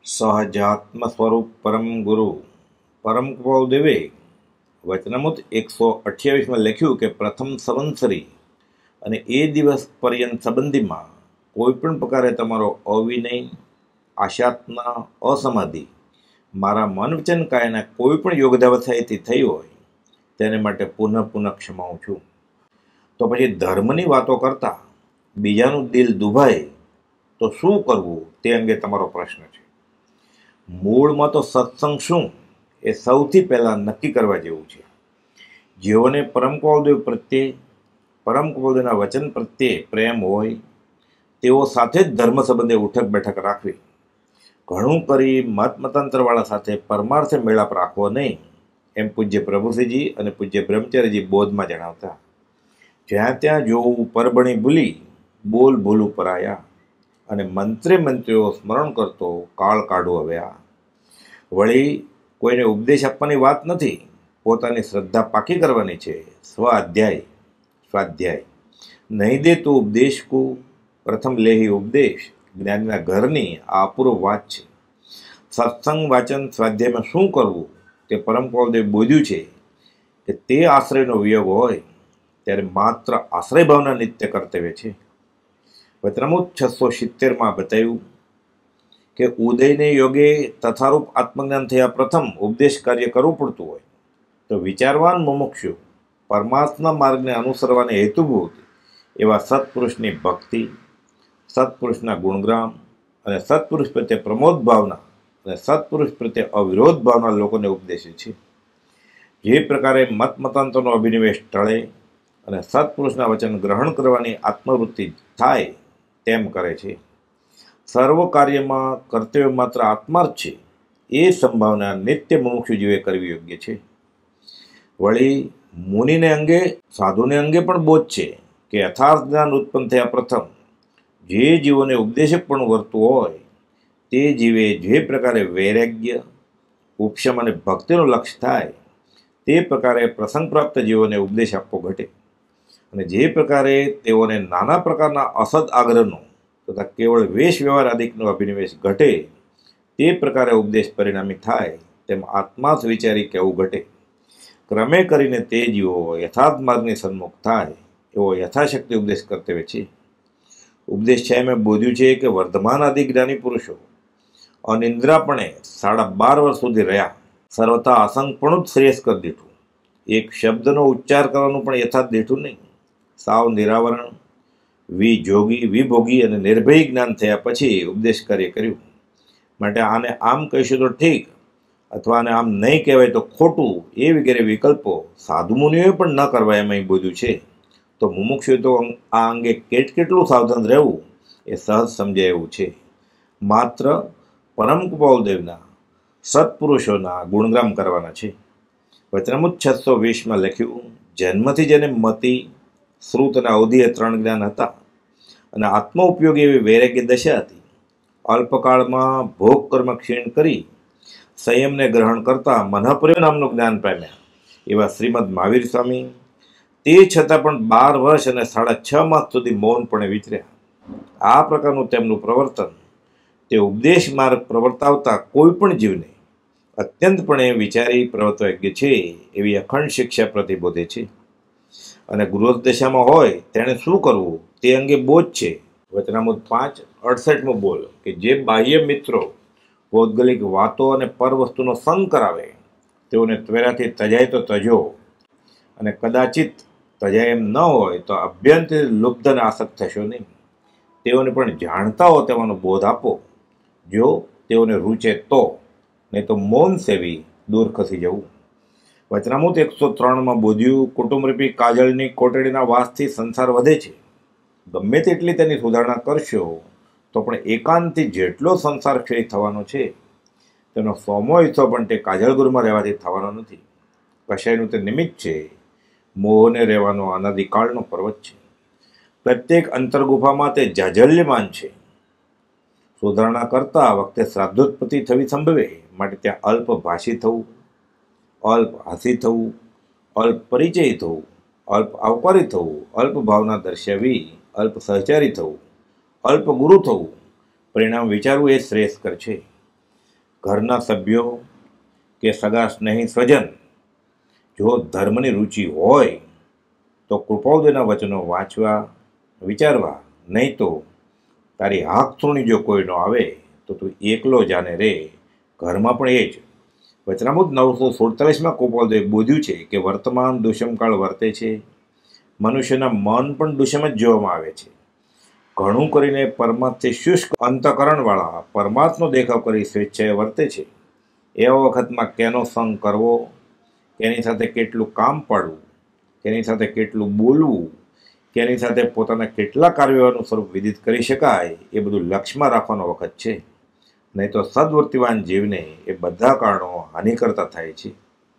સહજાત્મ સ્વરૂપ પરમ ગુરુ પરમ કૃપાદેવે વચનામૃત 128માં લખ્યું કે પ્રથમ સંવત્સરી અને એ દિવસ પર્યંત સંબંધીમાં કોઈ પણ પ્રકારે તમારો અવિનય, આશાત્મા, અસમાધિ મારા મન વચન કાયના કોઈ પણ યોગદાવસ્થાએથી થઈ હોય તેને માટે પુનઃ ક્ષમાવું છું. તો પછી ધર્મની વાતો કરતા બીજાનું દિલ દુભાય તો શું કરવું તે અંગે તમારો પ્રશ્ન છે. મૂળમાં તો સત્સંગ શું એ સૌથી પહેલાં નક્કી કરવા જેવું છે. જેઓને પરમ કૃપાળુદેવ પ્રત્યે, પરમ કૃપાળુદેવના વચન પ્રત્યે પ્રેમ હોય તેઓ સાથે જ ધર્મ સંબંધે ઉઠક બેઠક રાખવી. ઘણું કરી મતાંતરવાળા સાથે પરમાર્થે મેળાપ રાખવો નહીં, એમ પૂજ્ય પ્રભુશ્રીજી અને પૂજ્ય બ્રહ્મચારીજી બોધમાં જણાવતા. જ્યાં ત્યાં જોવું પરબણી ભૂલી, બોલ ભૂલું પરાયા, અને મંત્રીઓ સ્મરણ કરતો કાળ કાઢો હવ્યા. વળી કોઈને ઉપદેશ આપવાની વાત નથી, પોતાની શ્રદ્ધા પાકી કરવાની છે. સ્વાધ્યાય નહીં દે તું ઉપદેશકું, પ્રથમ લેહી ઉપદેશ, જ્ઞાનના ઘરની આ અપૂર્વ વાત છે. સત્સંગ, વાચન, સ્વાધ્યાયમાં શું કરવું તે પરમ કૃપાળુદેવ બોધ્યું છે કે તે આશ્રયનો વિયોગ હોય ત્યારે માત્ર આશ્રય ભાવના નિત્ય કર્તવ્ય છે. વચનામૃત 670માં બતાવ્યું કે ઉદયને યોગે તથારૂપ આત્મજ્ઞાન થયા પ્રથમ ઉપદેશ કાર્ય કરવું પડતું હોય તો વિચારવાન મુમુક્ષુ પરમાત્મા માર્ગને અનુસરવાને હેતુભૂત એવા સત્પુરુષની ભક્તિ, સત્પુરુષના ગુણગ્રામ અને સત્પુરુષ પ્રત્યે પ્રમોદ ભાવના અને સત્પુરુષ પ્રત્યે અવિરોધ ભાવના લોકોને ઉપદેશે છે. જે પ્રકારે મતાંતરનો અભિનિવેશ ટળે અને સત્પુરુષના વચન ગ્રહણ કરવાની આત્મવૃત્તિ થાય તેમ કરે છે. સર્વ કાર્યમાં કર્તવ્ય માત્ર આત્માર્થ છે એ સંભાવના નિત્ય મુમુક્ષુ જીવે કરવી યોગ્ય છે. વળી મુનિને અંગે, સાધુને અંગે પણ બોધ છે કે યથાર્થ જ્ઞાન ઉત્પન્ન થયા પ્રથમ જે જીવોને ઉપદેશક પણ વર્તું હોય તે જીવે જે પ્રકારે વૈરાગ્ય, ઉપશમ અને ભક્તિનું લક્ષ્ય થાય તે પ્રકારે પ્રસંગ પ્રાપ્ત જીવોને ઉપદેશ આપવો ઘટે, અને જે પ્રકારે તેઓને નાના પ્રકારના અસદ આગ્રહનો તથા કેવળ વેશ વ્યવહાર આદિકનો અભિનિવેશ ઘટે તે પ્રકારે ઉપદેશ પરિણામી થાય તેમ આત્માર્થ વિચારી કહેવું ઘટે. ક્રમે કરીને તે જીવો યથાર્થ માર્ગની સન્મુખ થાય એવો યથાશક્તિ ઉપદેશ કર્તવ્ય છે. ઉપદેશ છે મેં બોધ્યું છે કે વર્ધમાન આદિ જ્ઞાની પુરુષો અનિંદ્રાપણે 12.5 વર્ષ સુધી રહ્યા, સર્વથા અસંગપણું જ શ્રેયસ્કર દીઠું, એક શબ્દનો ઉચ્ચાર કરવાનું પણ યથાર્થ દીઠું નહીં, સાવ નિરાવરણ, વિજોગી, વિભોગી અને નિર્ભય જ્ઞાન થયા પછી ઉપદેશ કાર્ય કર્યું. માટે આને આમ કહીશું તો ઠીક અથવા આને આમ નહીં કહેવાય તો ખોટું એ વગેરે વિકલ્પો સાધુ મુનિઓએ પણ ન કરવા એમ અહીં બોધ્યું છે. તો મુમુક્ષુએ તો આ અંગે કેટલું સાવધાન રહેવું એ સહજ સમજાય એવું છે. માત્ર પરમ કૃપાળુદેવના સત્પુરુષોના ગુણગાન કરવાના છે. વચનામૃત 620માં લખ્યું, જન્મથી જેને મતિ, શ્રુત અને અવધિએ 3 જ્ઞાન હતા અને આત્મ ઉપયોગી એવી વૈરાગ્ય દશા હતી, અલ્પકાળમાં ભોગ કર્મ ક્ષીણ કરી સંયમને ગ્રહણ કરતા મનઃપર્ય નામનું જ્ઞાન પામ્યા એવા શ્રીમદ મહાવીર સ્વામી તે છતાં પણ 12 વર્ષ અને 6.5 માસ સુધી મૌનપણે વિચર્યા. આ પ્રકારનું તેમનું પ્રવર્તન તે ઉપદેશ માર્ગ પ્રવર્તાવતા કોઈ પણ જીવને અત્યંતપણે વિચારી પ્રવર્તવા યોગ્ય છે એવી અખંડ શિક્ષા પ્રતિબોધે છે. અને ગૃહસ્થ દશામાં હોય તેણે શું કરવું તે અંગે બોધ છે. વચનામૃત 5:68મો બોલ કે જે બાહ્ય મિત્રો ભૌગોલિક વાતો અને પર વસ્તુનો સંગ કરાવે તેઓને ત્વેરાથી તજાય તો તજો, અને કદાચિત તજાય એમ ન હોય તો અભ્યંતર લુબ્ધ અને આસક્ત થશો નહીં. તેઓને પણ જાણતા હો તેવાનો બોધ આપો, જો તેઓને રૂચે તો, નહીં તો મૌન સેવી દૂર ખસી જવું. વચનામૃત 103માં બોધ્યું, કુટુંબરૂપી કાજળની કોટડીના વાસથી સંસાર વધે છે. ગમે તેટલી તેની સુધારણા કરશો તો પણ એકાંતથી જેટલો સંસાર ક્ષય થવાનો છે તેનો 100મો હિસ્સો પણ તે કાજળગૃહમાં રહેવાથી થવાનો નથી. કશાયનું તે નિમિત્ત છે, મોહને રહેવાનો અનાદિકાળનો પર્વત છે. પ્રત્યેક અંતરગુફામાં તે જાજલ્યમાન છે. સુધારણા કરતા વખતે શ્રાદ્ધોત્પત્તિ થવી સંભવે, માટે ત્યાં અલ્પ ભાષી થવું, અલ્પ હાસી થવું, અલ્પ પરિચય થવું, અલ્પ આવકારી થવું, અલ્પ ભાવના દર્શાવી અલ્પ સહચારી થવું, અલ્પ ગુરુ થવું, પરિણામ વિચારવું એ શ્રેયસ્કર છે. ઘરના સભ્યો કે સગા સ્નેહી સ્વજન જો ધર્મની રુચિ હોય તો કૃપાળુદેવના વચનો વાંચવા વિચારવા, નહીં તો તારી હાક થોણી જો કોઈ ન આવે તો તું એકલો જાને રે, ઘરમાં પણ એ જ. વચનામૃત 947માં કૃપાળુદેવે બોધ્યું છે કે વર્તમાન દુષ્મકાળ વર્તે છે. મનુષ્યના મન પણ દુષ્મ જ જોવામાં આવે છે. ઘણું કરીને પરમાર્થથી શુષ્ક અંતકરણવાળા પરમાત્મનો દેખાવ કરી સ્વેચ્છાએ વર્તે છે. એવા વખતમાં કેનો સંગ કરવો, કેની સાથે કેટલું કામ પાડવું, કેની સાથે કેટલું બોલવું, કેની સાથે પોતાના કેટલા કાર્યોનું સ્વરૂપ વિદિત કરી શકાય, એ બધું લક્ષ્યમાં રાખવાનો વખત છે. નહીં તો સદવર્તીવાન જીવને એ બધા કારણો હાનિકર્તા થાય છે.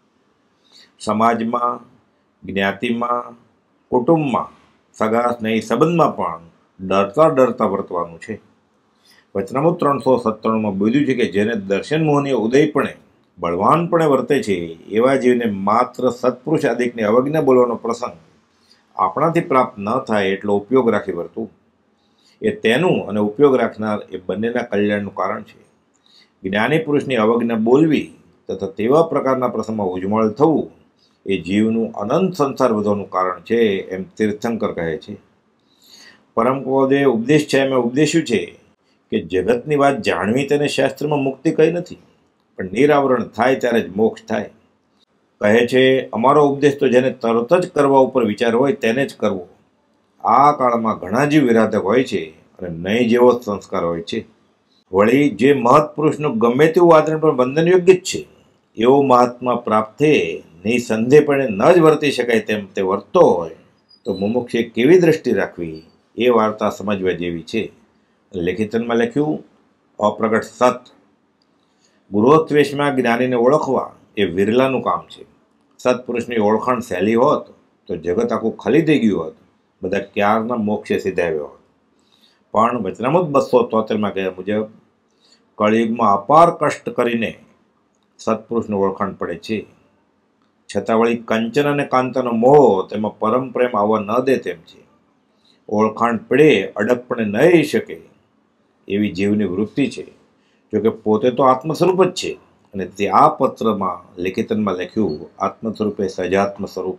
સમાજમાં, જ્ઞાતિમાં, કુટુંબમાં, સગા સ્નેહી સંબંધમાં પણ ડરતા વર્તવાનું છે. વચનામૃત 397માં બોલ્યું છે કે જેને દર્શન મોહની ઉદયપણે બળવાનપણે વર્તે છે એવા જીવને માત્ર સત્પુરુષ આદિકની અવજ્ઞા બોલવાનો પ્રસંગ આપણાથી પ્રાપ્ત ન થાય એટલો ઉપયોગ રાખી વર્તું. એ તેનું અને ઉપયોગ રાખનાર એ બંનેના કલ્યાણનું કારણ છે. જ્ઞાની પુરુષની અવજ્ઞા બોલવી તથા તેવા પ્રકારના પ્રસંગમાં ઉજ્જવળ થવું એ જીવનું અનંત સંસાર વધવાનું કારણ છે, એમ તીર્થંકર કહે છે. પરમ કૃપાળુદેવે ઉપદેશ છે એમ ઉપદેશ્યું છે કે જગતની વાત જાણવી તેને શાસ્ત્રમાં મુક્તિ કહી નથી, પણ નિરાવરણ થાય ત્યારે જ મોક્ષ થાય. કહે છે અમારો ઉપદેશ તો જેને તરત જ કરવા ઉપર વિચાર હોય તેને જ કરવો. આ કાળમાં ઘણા જીવ વિરાધક હોય છે અને નહીં જેવો જ સંસ્કાર હોય છે. વળી જે મહત્પુરુષનું ગમે તેવું આચરણ પણ બંધન યોગ્ય જ છે, એવો મહાત્મા પ્રાપ્ત થયે નિસંદેહપણે ન જ વર્તી શકાય તેમ તે વર્તતો હોય તો મુમુક્ષે કેવી દ્રષ્ટિ રાખવી એ વાર્તા સમજવા જેવી છે. લેખિતનમાં લખ્યું, અપ્રગટ સત. ગૃહસ્થવેશમાં જ્ઞાનીને ઓળખવા એ વિરલાનું કામ છે. સત્પુરુષની ઓળખાણ સહેલી હોત તો જગત આખું ખાલી થઈ ગયું હોત, બધા ક્યારના મોક્ષે સિધાવ્યો હોત. પણ વચનામૃત 273માં કહ્યા મુજબ કળિયુગમાં અપાર કષ્ટ કરીને સત્પુરુષની ઓળખાણ પડે છે. છતાં વળી કંચન અને કાંતાનો મોહ તેમાં પરમ પ્રેમ આવવા ન દે તેમ છે. ઓળખાણ પડે અડગપણે ન રહી શકે એવી જીવની વૃત્તિ છે. જોકે પોતે તો આત્મ સ્વરૂપ જ છે અને તે આ પત્રમાં લેખિતનમાં લખ્યું, આત્મ સ્વરૂપે સજાત્મ સ્વરૂપ.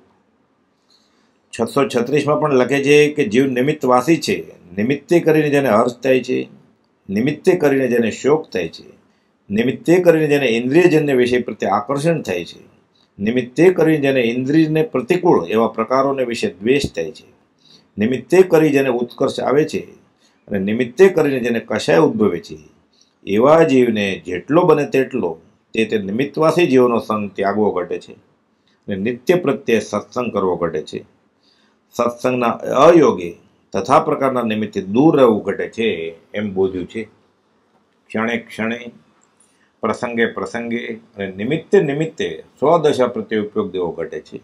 636માં પણ લખે છે કે જીવ નિમિત્તવાસી છે. નિમિત્તે કરીને જેને હર્ષ થાય છે, નિમિત્તે કરીને જેને શોક થાય છે, નિમિત્તે કરીને જેને ઇન્દ્રિયજન્ય વિષય પ્રત્યે આકર્ષણ થાય છે, નિમિત્તે કરીને જેને ઇન્દ્રિયને પ્રતિકૂળ એવા પ્રકારોને વિશે દ્વેષ થાય છે, નિમિત્તે કરી જેને ઉત્કર્ષ આવે છે અને નિમિત્તે કરીને જેને કશાય ઉદ્ભવે છે, એવા જીવને જેટલો બને તેટલો તે નિમિત્તવાસી જીવનો સંગ ત્યાગવો ઘટે છે અને નિત્ય પ્રત્યે સત્સંગ કરવો ઘટે છે. સત્સંગના અયોગે તથા પ્રકારના નિમિત્તે દૂર રહેવું ઘટે છે એમ બોધ્યું છે. ક્ષણે ક્ષણે, પ્રસંગે પ્રસંગે અને નિમિત્તે નિમિત્તે સ્વદશા પ્રત્યે ઉપયોગ દેવો ઘટે છે.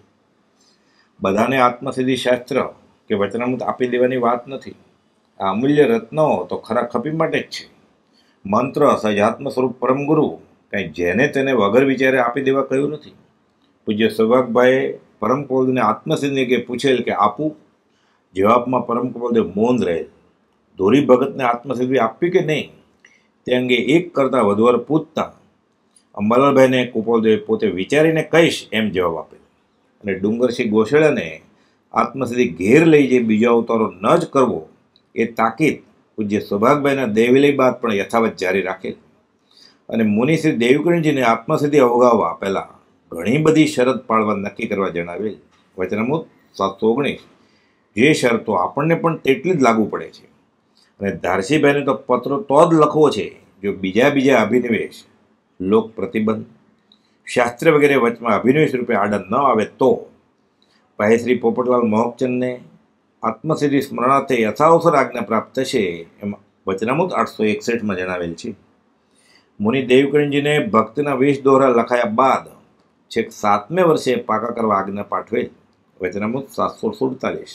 બધાને આત્મસિદ્ધિ શાસ્ત્ર કે વચનામૃત આપી દેવાની વાત નથી. આ અમૂલ્ય રત્નો તો ખરા ખપી માટે જ છે. મંત્ર સજાત્મ સ્વરૂપ પરમ ગુરુ કંઈ જેને તેને વગર વિચારે આપી દેવા કહ્યું નથી. પૂજ્ય સૌભાગભાઈએ પરમ કૃપાળુદેવને આત્મસિદ્ધિ કે પૂછેલ કે આપું? જવાબમાં પરમ કૃપાળુદેવ મૌન રહેલ. ધોરી ભગતને આત્મસિદ્ધિ આપવી કે નહીં તે અંગે એક કરતાં વધુ વાર પૂછતા અંબાલાલભાઈને કૃપાળુદેવે પોતે વિચારીને કહીશ એમ જવાબ આપેલ. અને ડુંગરસિંહ ગોસેડાને આત્મસિદ્ધિ ઘેર લઈ જઈ બીજો અવતારો ન જ કરવો એ તાકીદ પૂજ્ય સૌભાગભાઈના દેવલય બાદ પણ યથાવત જારી રાખેલ. અને મુનિશ્રી દેવકરણજીને આત્મસિદ્ધિ અવગાવવા પહેલાં ઘણી બધી શરત પાળવા નક્કી કરવા જણાવેલ. વચનામૃત 719. જે શરતો આપણને પણ તેટલી જ લાગુ પડે છે. અને ધારસીભાઈને તો પત્રો તો જ લખવો છે જો બીજા અભિનિવેશ, લોક પ્રતિબંધ, શાસ્ત્ર વગેરે વચમાં અભિનિવેશ રૂપે આડા ન આવે તો. ભાઈ શ્રી પોપટલાલ મોહકચંદને આત્મસિદ્ધિ સ્મરણાર્થે યથાવસર આજ્ઞા પ્રાપ્ત થશે એમ વચનામૃત 861માં જણાવેલ છે. મુનિ દેવકરણજીને ભક્તિના 20 દોહરા લખાયા બાદ છેક 7મે વર્ષે પાકા કરવા આજ્ઞા પાઠવેલ. વચનામૃત 747.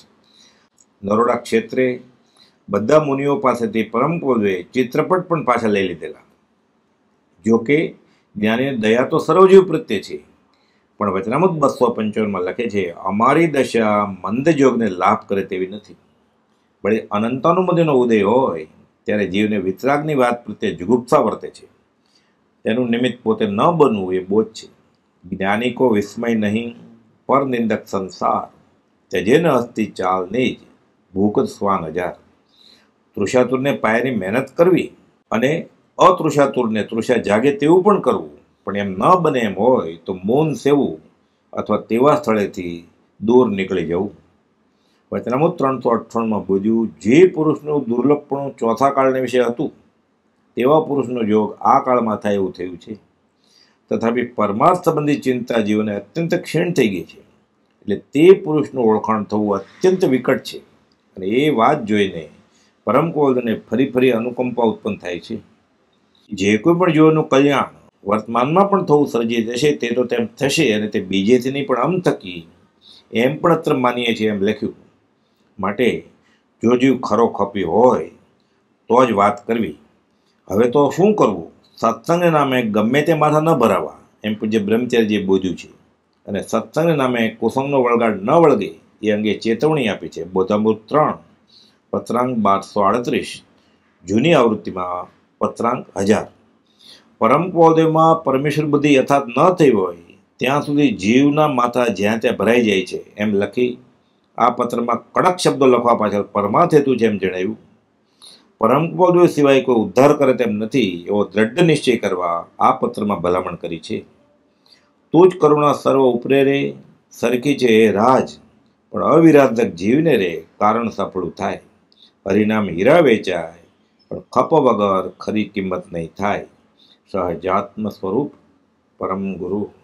નરોડા ક્ષેત્રે બધા મુનિઓ પાસેથી પરમ કૃપાળુદેવે ચિત્રપટ પણ પાછા લઈ લીધેલા. જોકે જ્ઞાનીની દયા તો સર્વજીવ પ્રત્યે છે, પણ વચનામૃત 255માં લખે છે, અમારી દશા મંદજોગને લાભ કરે તેવી નથી. વળી અનંતાનુમતિનો ઉદય હોય ત્યારે જીવને વિતરાગની વાત પ્રત્યે જુગુપ્સા વર્તે છે. તેનું નિમિત્ત પોતે ન બનવું એ બોધ છે. જ્ઞાની કો વિસ્મય નહીં પર નિંદક સંસાર, ત્યજે ન હસ્તી ચાલ નિજ ભૂકત સ્વાન હજાર. તૃષાતુરને પાયાની મહેનત કરવી અને અતૃષાતુરને તૃષા જાગે તેવું પણ કરવું, પણ એમ ન બને એમ હોય તો મૌન સેવું અથવા તેવા સ્થળેથી દૂર નીકળી જવું. વચનામૃત 358માં બોધ્યું, જે પુરુષનું દુર્લભપણું ચોથા કાળને વિશે હતું તેવા પુરુષનો યોગ આ કાળમાં થાય એવું થયું છે. તથાપિ પરમાર્થ સંબંધી ચિંતા જીવને અત્યંત ક્ષીણ થઈ ગઈ છે, એટલે તે પુરુષનું ઓળખાણ થવું અત્યંત વિકટ છે. અને એ વાત જોઈને પરમ કૌલને ફરી ફરી અનુકંપા ઉત્પન્ન થાય છે. જે કોઈ પણ જીવનનું કલ્યાણ વર્તમાનમાં પણ થવું સર્જી જશે તે તો તેમ થશે, અને તે બીજેથી નહીં પણ અમ થકી એમ પણ અત્ર માનીએ છીએ એમ લખ્યું. માટે જો જીવ ખરો ખપી હોય તો જ વાત કરવી. હવે તો શું કરવું? સત્સંગને નામે ગમે તે માથા ન ભરાવા, એમ પૂજ્ય બ્રહ્મચારીજીએ બોધ્યું છે. અને સત્સંગને નામે કુસંગનો વળગાડ ન વળગે એ અંગે ચેતવણી આપી છે. બોધામૃત 3 પત્રાંક 1238, જૂની આવૃત્તિમાં પત્રાંક 1000. પરમ કૌલદેવમાં પરમેશ્વર બુદ્ધિ યથાર્થ ન થઈ હોય ત્યાં સુધી જીવના માથા જ્યાં ત્યાં ભરાઈ જાય છે એમ લખી આ પત્રમાં કડક શબ્દો લખવા પાછળ પરમાર્થ હેતુ છે એમ જણાવ્યું. પરમ કૌલદેવ સિવાય કોઈ ઉદ્ધાર કરે તેમ નથી એવો દ્રઢ નિશ્ચય કરવા આ પત્રમાં ભલામણ કરી છે. તું જ કરુણા સર્વ ઉપરે રે, સરખી છે એ રાજ, પણ અવિરાધક જીવને રે કારણ સફળું થાય. હરિનામ હીરા વેચાય પણ ખપ વગર ખરી કિંમત નહીં થાય. સહજાત્મ સ્વરૂપ પરમ ગુરુ.